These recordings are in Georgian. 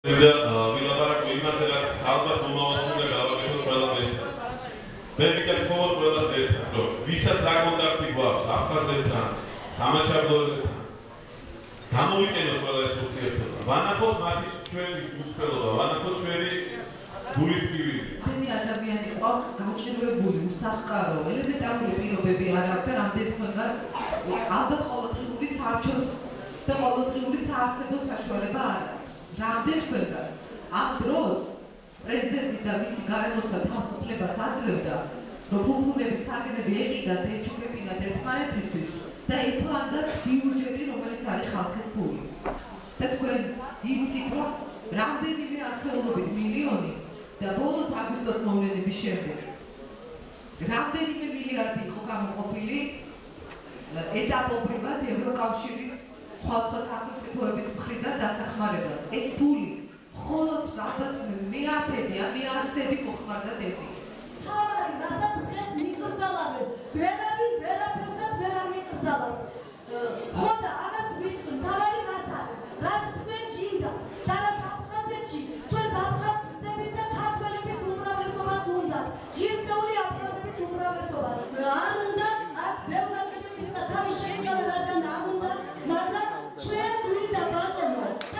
ვილაპარაკო იმაზე, რაც ალბათ მომავალში უნდა გავაკეთოთ ყველა ერთად. მე ვიტყვი ხოლმე ყველას ერთად, რომ ვისაც რა კონტაქტი გვაქვს აფხაზეთთან, სამაჩაბლოელებთან, გამოვიყენოთ ყველა ეს ურთიერთობა. ვანახოთ მათი ჩვენი უცხელობა, ვანახოთ ჩვენი გულისწყივი. Many ადამიანი ყავს გაჭირვებული, უსახკარო, ელემენტარული პირობები არ აქვს და რამდენი ხანს ალბათ ყოველდღიური საარჩევნო და ყოველდღიური საარსებო საშუალება არ აქვს. Რამდენი ხანს ამ დროს პრეზიდენტი და მისი გარემოცა თავისუფლებას აძლევდა, რომ ფუფუნების საგნები ეყიდათ, ეჩუქებინათ ერთმანეთისთვის და ეფლანდათ ბიუჯეტი, რომელიც არის ხალხის ფული. და თქვენ იცით, რომ რამდენიმე ათეულობით მილიონი და ბოლოს აგვისტოს მოვლენების შემდეგ რამდენიმე მილიარდი იყო გამოყოფილი ეტაპობრივად ევროკავშირის სხვადასხვა სახელმწიფოების მხრიდან დასახმარებლად. ეს ფული მხოლოდ ალბათ მეათედი ან მეასედი მოხმარდა დეფიციტს. თავარი რასაც დღეს მიკრძალავენ, ვერაფერსაც ვერ ამიკრძალავს. ხოდა ამას ვიტყვი, თავარი რაც არის, რაც თქვენ გინდა, სადაც აფხაზეთში ჩვენ აფხაზების და ქართველების უმრავლესობა გუნდათ. ღირსეული აფხაზების უმრავლესობა არ უნდა, აქ ბევრად კეთილმა თავი შეიძლება რადგან არ უნდა, მაგრამ ჩვენ გვინდა ბატონო და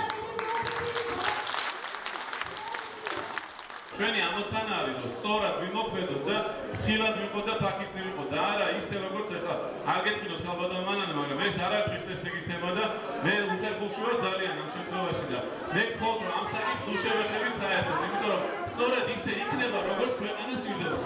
ჩვენი ამოცანა არის, რომ სწორად ვიმოქმედოთ და ხილად ვიყოთ და ფაქისტი ვიყოთ და არა ისე როგორც ახლა არ გეთხინოთ ხალბატონ მანანე, მაგრამ ეს არ არის ქრისტესების თემა და მე უხერხულში ვარ ძალიან ამ შემთხვევაში და მე ვთქვათ, რომ ამ საკითხს თუ შევეხებით საერთოდ, იმიტომ რომ სწორედ ისე იქნება, როგორც ქვეყანას ჭირდება.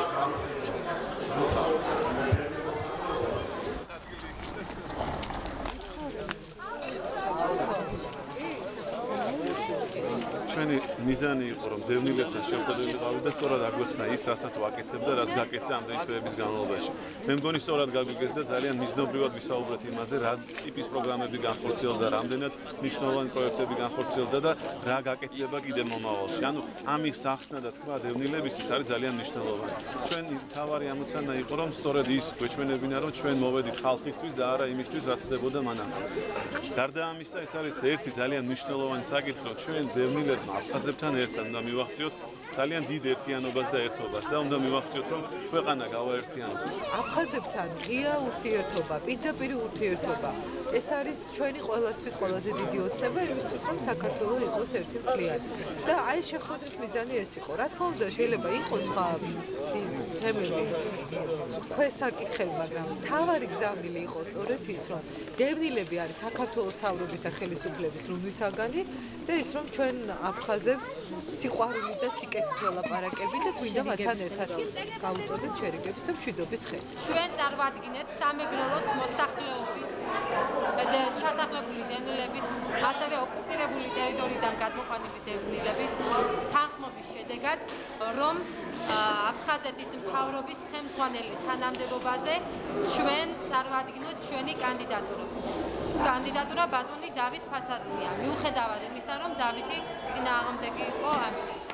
ჩვენი მიზანი იყო რომ დევნილებთან შევხვდებით და სწორად აგვეხსნა ის, რასაც ვაკეთებ და რაც გაკეთდა ამდენი თვეების განმავლობაში. მე მგონი სწორად გაგვიგეს და ძალიან მიზნობრივად ვისაუბრეთ იმაზე, რა ტიპის პროგრამები განხორციელდა, რამდენად მნიშვნელოვანი პროექტები განხორციელდა და რა გაკეთდება კიდევ მომავალში. ანუ ამის ახსნა და თქვა დევნილების ის არის ძალიან მნიშვნელოვანი. ჩვენი მთავარი ამოცანა იყო რომ სწორედ ის გვეჩვენებინა, რომ ჩვენ მოვედით ხალხისთვის და არა იმისთვის, რაც ხდებოდა მანამდე. გარდა ამისა, ეს არის ერთი ძალიან მნიშვნელოვანი საკითხი, რომ ჩვენ დევნილები აფხაზებთან ერთად უნდა მივახციოთ ძალიან დიდ ერთიანობას და ერთობას და უნდა მივახციოთ, რომ ქვეყანა გავაერთიანოთ. აფხაზებთან ღია ურთიერთობა, პირდაპირი ურთიერთობა. ეს არის ჩვენი ყველასთვის ყველაზე დიდი ოცნება იმისთვის, რომ საქართველო იყოს ერთი მთლიანი. და აი შეხვედრის მიზანი ეს იყო. რა თქმა უნდა, შეიძლება იყოს სხვა თემები, ქვესაკითხები, მაგრამ მთავარი გზავნილი იყო სწორედ ის, რომ დევნილები არის საქართველოს მთავრობის და ხელისუფლების რუხვისაგანი და ის, რომ ჩვენ აფხაზებს სიყვარული და სიკეთით ველაპარაკები და გვინდა მათთან ერთად გავუწოდეთ შერიგების და მშვიდობის ხე. ჩვენ წარმოვადგინეთ სამეგრელოს მოსახლეობის და ჩასახლებული დევნილების, ასევე ოკუპირებული ტერიტორიიდან გადმოყვანილი დევნილების თანხმობის შედეგად, რომ აფხაზეთის მთავრობის ხელმძღვანელის თანამდებობაზე ჩვენ წარმოვადგინოთ ჩვენი კანდიდატურა. კანდიდატურა ბატონი დავით ფაცაცია. მიუხედავად იმისა, რომ დავითი წინააღმდეგი იყო ამის